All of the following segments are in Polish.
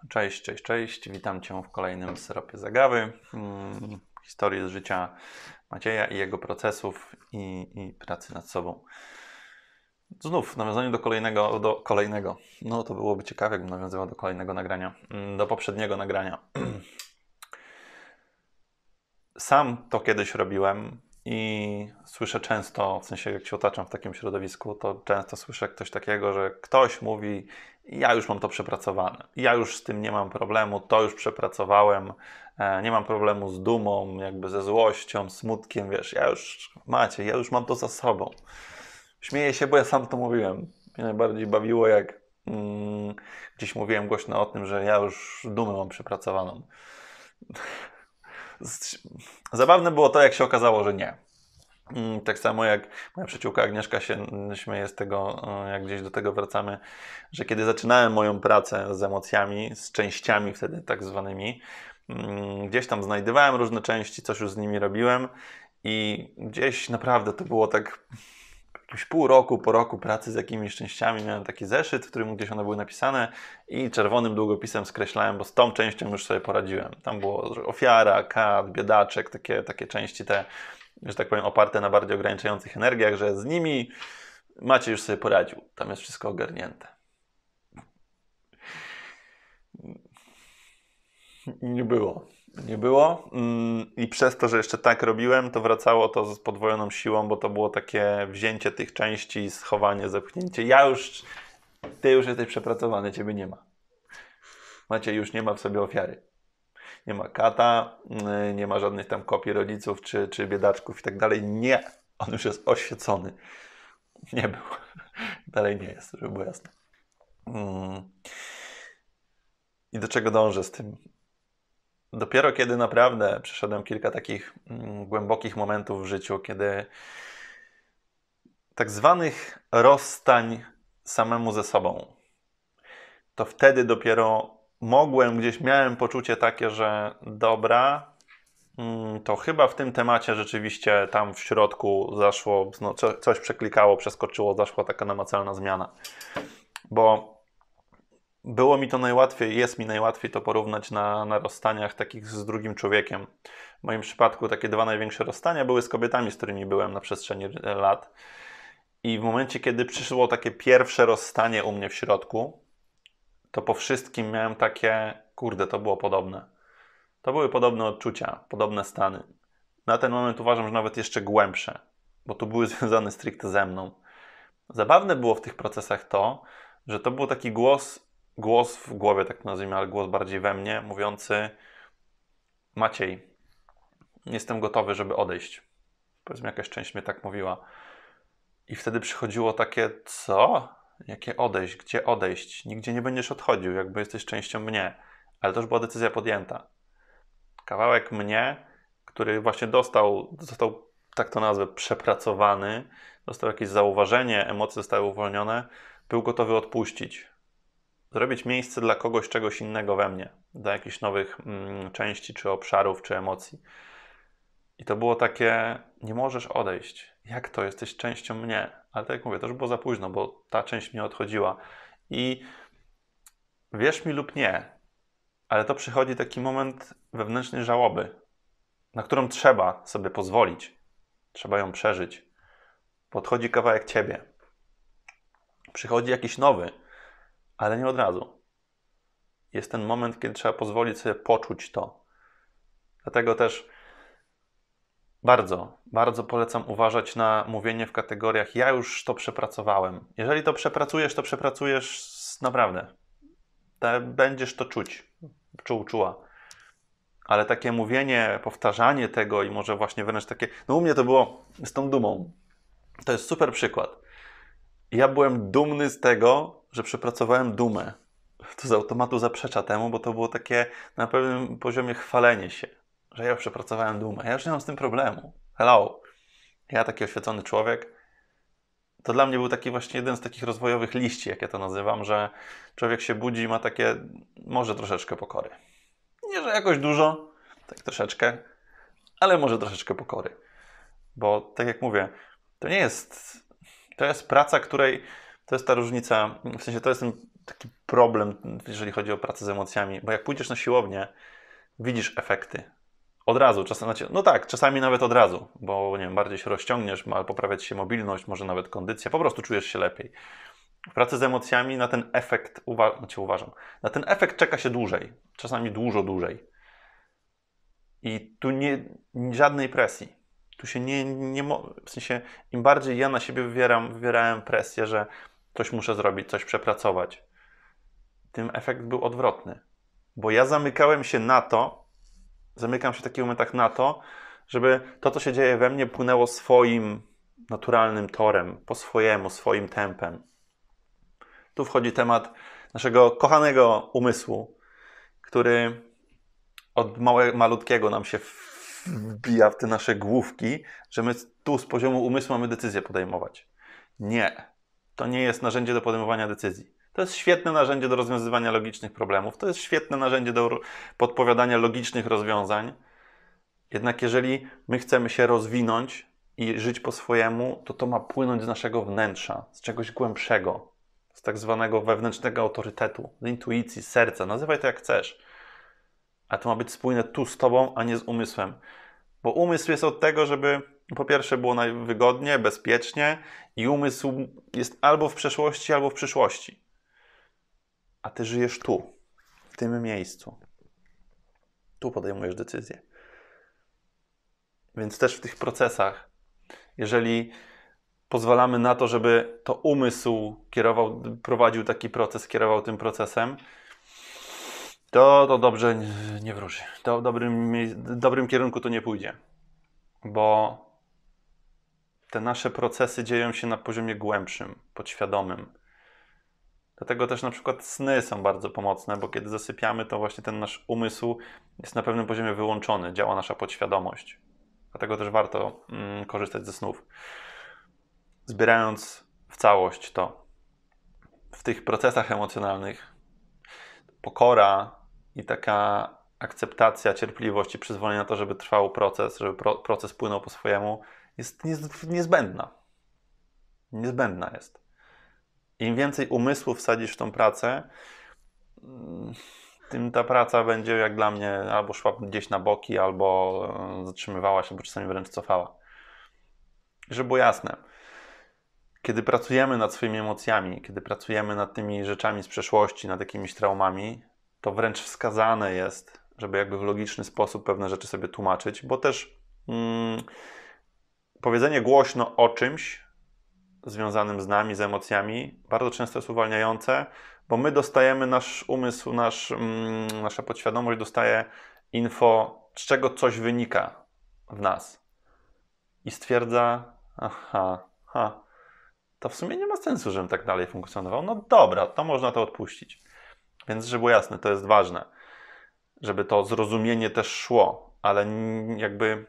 Cześć, cześć, cześć. Witam Cię w kolejnym Syropie Zagawy. Historii z życia Macieja i jego procesów i pracy nad sobą. Znów w nawiązaniu do kolejnego. No to byłoby ciekawe, jakbym nawiązywał do kolejnego nagrania. Do poprzedniego nagrania. Sam to kiedyś robiłem i słyszę często, w sensie jak się otaczam w takim środowisku, to często słyszę coś takiego, że ktoś mówi: ja już mam to przepracowane, ja już z tym nie mam problemu, to już przepracowałem, nie mam problemu z dumą, jakby ze złością, smutkiem, wiesz, ja już mam to za sobą. Śmieję się, bo ja sam to mówiłem. Mnie najbardziej bawiło, jak gdzieś mówiłem głośno o tym, że ja już dumę mam przepracowaną. Zabawne było to, jak się okazało, że nie. Tak samo jak moja przyjaciółka Agnieszka się śmieje z tego, jak gdzieś do tego wracamy, że kiedy zaczynałem moją pracę z emocjami, z częściami wtedy tak zwanymi, gdzieś tam znajdowałem różne części, coś już z nimi robiłem i gdzieś naprawdę to było tak jakieś pół roku po roku pracy z jakimiś częściami miałem taki zeszyt, w którym gdzieś one były napisane i czerwonym długopisem skreślałem, bo z tą częścią już sobie poradziłem. Tam było ofiara, kat, biedaczek, takie części te, że tak powiem, oparte na bardziej ograniczających energiach, że z nimi Maciej już sobie poradził. Tam jest wszystko ogarnięte. Nie było. Nie było. I przez to, że jeszcze tak robiłem, to wracało to z podwojoną siłą, bo to było takie wzięcie tych części, schowanie, zepchnięcie. Ty już jesteś przepracowany, ciebie nie ma. Maciej już nie ma w sobie ofiary. Nie ma kata, nie ma żadnych tam kopii rodziców czy biedaczków i tak dalej. Nie. On już jest oświecony. Nie był. Dalej nie jest, żeby było jasne. I do czego dążę z tym? Dopiero kiedy naprawdę przeszedłem kilka takich głębokich momentów w życiu, kiedy tak zwanych rozstań samemu ze sobą, to wtedy dopiero miałem poczucie takie, że dobra, to chyba w tym temacie rzeczywiście tam w środku zaszło, coś przeklikało, przeskoczyło, zaszła taka namacalna zmiana. Bo było mi to najłatwiej, jest mi najłatwiej to porównać na rozstaniach takich z drugim człowiekiem. W moim przypadku takie dwa największe rozstania były z kobietami, z którymi byłem na przestrzeni lat. I w momencie, kiedy przyszło takie pierwsze rozstanie u mnie w środku, to po wszystkim miałem takie, kurde, to było podobne. To były podobne odczucia, podobne stany. Na ten moment uważam, że nawet jeszcze głębsze, bo to były związane stricte ze mną. Zabawne było w tych procesach to, że to był taki głos w głowie, tak to nazwijmy, ale głos bardziej we mnie, mówiący: Maciej, jestem gotowy, żeby odejść. Powiedzmy, jakaś część mnie tak mówiła. I wtedy przychodziło takie: co? Jakie odejść? Gdzie odejść? Nigdzie nie będziesz odchodził, jakby jesteś częścią mnie. Ale to już była decyzja podjęta. Kawałek mnie, który właśnie został, tak to nazwę, przepracowany, dostał jakieś zauważenie, emocje zostały uwolnione, był gotowy odpuścić. Zrobić miejsce dla kogoś, czegoś innego we mnie, dla jakichś nowych części, czy obszarów, czy emocji. I to było takie: nie możesz odejść. Jak to? Jesteś częścią mnie. Ale tak jak mówię, to już było za późno, bo ta część mnie odchodziła. I wierz mi lub nie, ale to przychodzi taki moment wewnętrznej żałoby, na którą trzeba sobie pozwolić. Trzeba ją przeżyć. Podchodzi kawałek ciebie. Przychodzi jakiś nowy, ale nie od razu. Jest ten moment, kiedy trzeba pozwolić sobie poczuć to. Dlatego też bardzo, bardzo polecam uważać na mówienie w kategoriach: ja już to przepracowałem. Jeżeli to przepracujesz naprawdę. Będziesz to czuła. Ale takie mówienie, powtarzanie tego i może właśnie wręcz takie... No u mnie to było z tą dumą. To jest super przykład. Ja byłem dumny z tego, że przepracowałem dumę. To z automatu zaprzecza temu, bo to było takie na pewnym poziomie chwalenie się, że ja przepracowałem dumę. Ja już nie mam z tym problemu. Hello. Ja taki oświecony człowiek. To dla mnie był taki właśnie jeden z takich rozwojowych liści, jak ja to nazywam, że człowiek się budzi i ma takie może troszeczkę pokory. Nie, że jakoś dużo, tak troszeczkę, ale może troszeczkę pokory. Bo tak jak mówię, to jest praca, to jest ta różnica, w sensie to jest ten taki problem, jeżeli chodzi o pracę z emocjami, bo jak pójdziesz na siłownię, widzisz efekty. Od razu, czasami, no tak, czasami nawet od razu, bo nie wiem, bardziej się rozciągniesz, ma poprawiać się mobilność, może nawet kondycja, po prostu czujesz się lepiej. W pracy z emocjami na ten efekt, uważam, na ten efekt czeka się dłużej, czasami dużo dłużej. I tu żadnej presji. Tu się w sensie, im bardziej ja na siebie wywierałem presję, że coś muszę zrobić, coś przepracować, tym efekt był odwrotny. Bo ja zamykam się w takich momentach na to, żeby to, co się dzieje we mnie, płynęło swoim naturalnym torem, po swojemu, swoim tempem. Tu wchodzi temat naszego kochanego umysłu, który od malutkiego nam się wbija w te nasze główki, że my tu z poziomu umysłu mamy decyzję podejmować. Nie. To nie jest narzędzie do podejmowania decyzji. To jest świetne narzędzie do rozwiązywania logicznych problemów. To jest świetne narzędzie do podpowiadania logicznych rozwiązań. Jednak jeżeli my chcemy się rozwinąć i żyć po swojemu, to ma płynąć z naszego wnętrza, z czegoś głębszego, z tak zwanego wewnętrznego autorytetu, z intuicji, z serca. Nazywaj to jak chcesz. A to ma być spójne tu z tobą, a nie z umysłem. Bo umysł jest od tego, żeby po pierwsze było najwygodnie, bezpiecznie i umysł jest albo w przeszłości, albo w przyszłości. A ty żyjesz tu, w tym miejscu. Tu podejmujesz decyzje. Więc też w tych procesach, jeżeli pozwalamy na to, żeby to umysł prowadził taki proces, kierował tym procesem, to dobrze nie wróży. To w dobrym kierunku to nie pójdzie. Bo te nasze procesy dzieją się na poziomie głębszym, podświadomym. Dlatego też na przykład sny są bardzo pomocne, bo kiedy zasypiamy, to właśnie ten nasz umysł jest na pewnym poziomie wyłączony, działa nasza podświadomość. Dlatego też warto korzystać ze snów. Zbierając w całość to, w tych procesach emocjonalnych, pokora i taka akceptacja, cierpliwość i przyzwolenie na to, żeby trwał proces, żeby proces płynął po swojemu, jest niezbędna. Niezbędna jest. Im więcej umysłu wsadzisz w tą pracę, tym ta praca będzie, jak dla mnie, albo szła gdzieś na boki, albo zatrzymywała się, albo czasami wręcz cofała. Żeby było jasne, kiedy pracujemy nad swoimi emocjami, kiedy pracujemy nad tymi rzeczami z przeszłości, nad jakimiś traumami, to wręcz wskazane jest, żeby jakby w logiczny sposób pewne rzeczy sobie tłumaczyć, bo też powiedzenie głośno o czymś związanym z nami, z emocjami, bardzo często jest uwalniające, bo my dostajemy, nasz umysł, nasza podświadomość dostaje info, z czego coś wynika w nas. I stwierdza, to w sumie nie ma sensu, żebym tak dalej funkcjonował. No dobra, to można to odpuścić. Więc, żeby było jasne, to jest ważne, żeby to zrozumienie też szło, ale jakby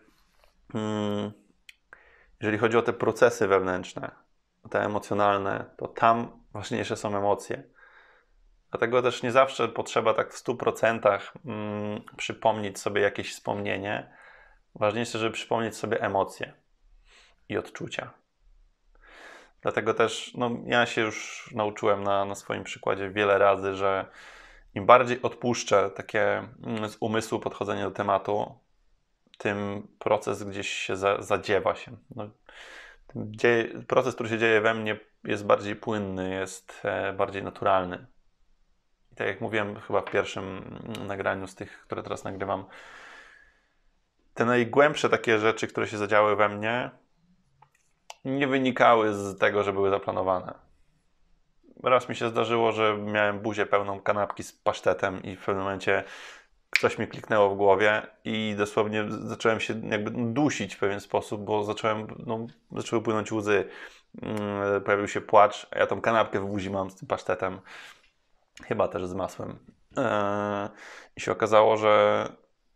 jeżeli chodzi o te procesy wewnętrzne, te emocjonalne, to tam ważniejsze są emocje. Dlatego też nie zawsze potrzeba tak w 100% przypomnieć sobie jakieś wspomnienie. Ważniejsze, żeby przypomnieć sobie emocje i odczucia. Dlatego też ja się już nauczyłem na swoim przykładzie wiele razy, że im bardziej odpuszczę takie z umysłu podchodzenie do tematu, tym proces gdzieś się zadziewa się. Proces, który się dzieje we mnie, jest bardziej płynny, jest bardziej naturalny. I tak jak mówiłem chyba w pierwszym nagraniu z tych, które teraz nagrywam, te najgłębsze takie rzeczy, które się zadziały we mnie, nie wynikały z tego, że były zaplanowane. Raz mi się zdarzyło, że miałem buzię pełną kanapki z pasztetem i w pewnym momencie coś mi kliknęło w głowie i dosłownie zacząłem się jakby dusić w pewien sposób, bo zaczęły płynąć łzy, pojawił się płacz, a ja tą kanapkę w buzi mam z tym pasztetem, chyba też z masłem. I się okazało, że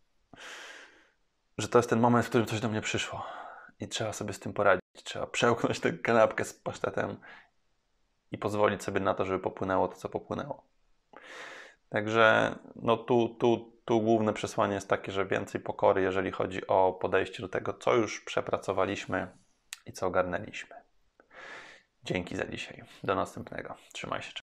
to jest ten moment, w którym coś do mnie przyszło i trzeba sobie z tym poradzić. Trzeba przełknąć tę kanapkę z pasztetem i pozwolić sobie na to, żeby popłynęło to, co popłynęło. Także tu główne przesłanie jest takie, że więcej pokory, jeżeli chodzi o podejście do tego, co już przepracowaliśmy i co ogarnęliśmy. Dzięki za dzisiaj. Do następnego. Trzymaj się. Cześć.